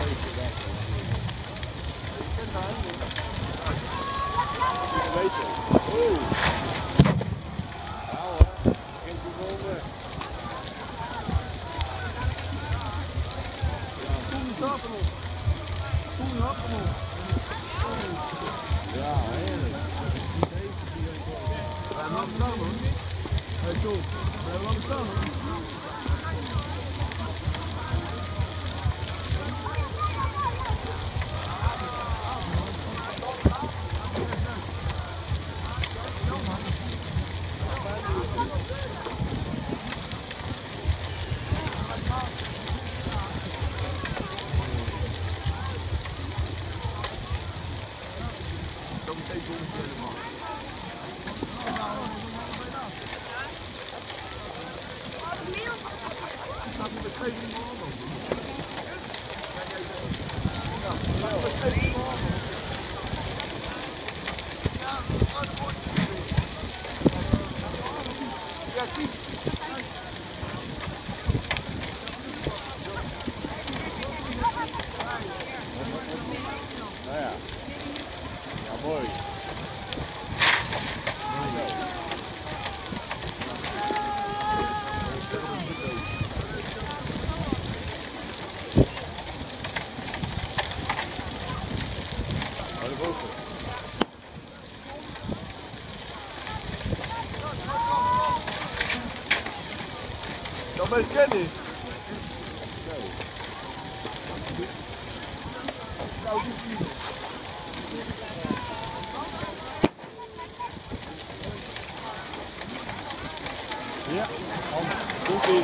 Dat ben ik Kenny. Ja, goed.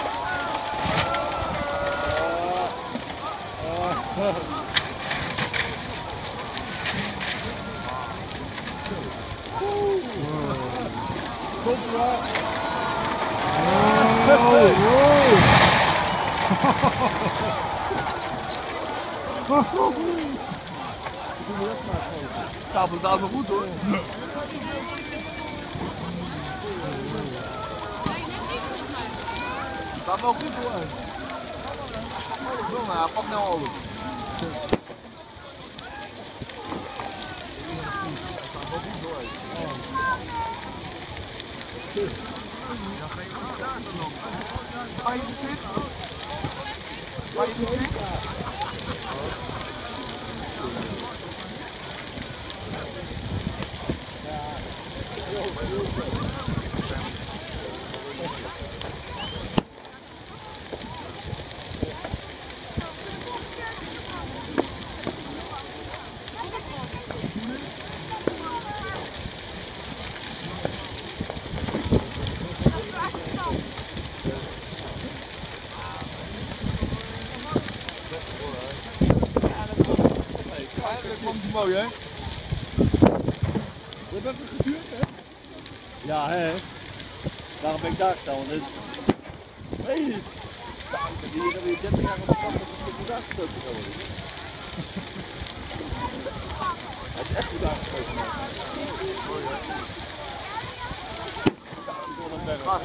Komt wel. Staat het daar maar goed hoor. Staat wel goed hoor. Jongen, pak nou alles. Staat wel goed hoor. Waar je zit? Waar je zit? Mooi hè? Je hebt even geduurd hè? Ja hè? Daarom ben ik daar gestaan. Dus... Hé! Hier hebben we 30 jaar op de kant dat het daar gestoken zou worden. Hij is echt goed aangesproken. Mooi hè? Door een berg.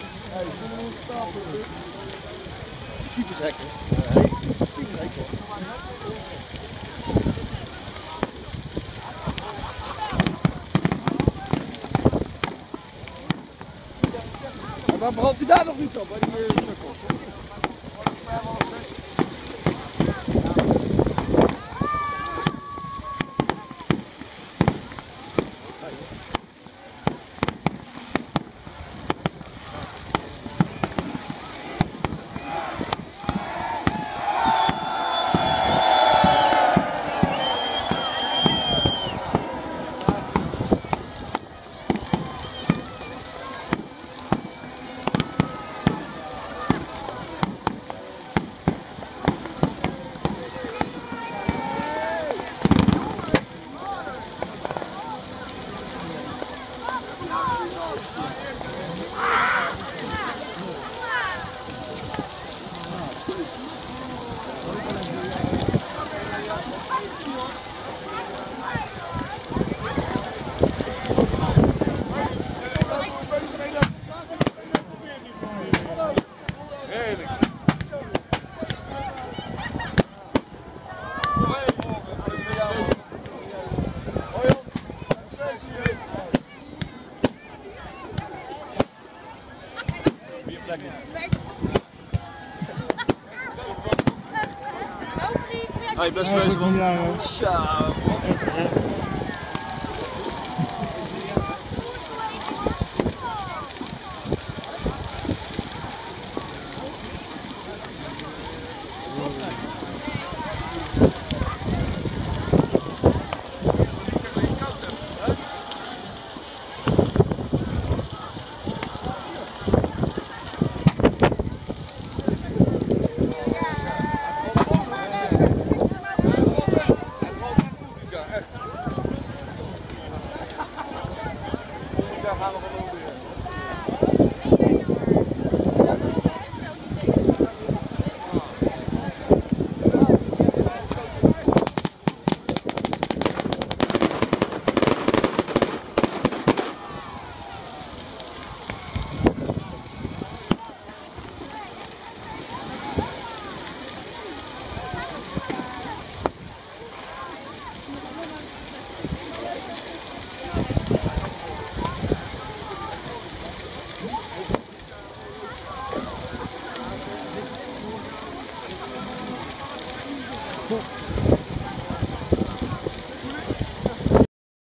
Keepershekken. Keepershekken. Waar brandt hij daar nog niet op, bij die sukkels? Hey, best wezen man. Zo.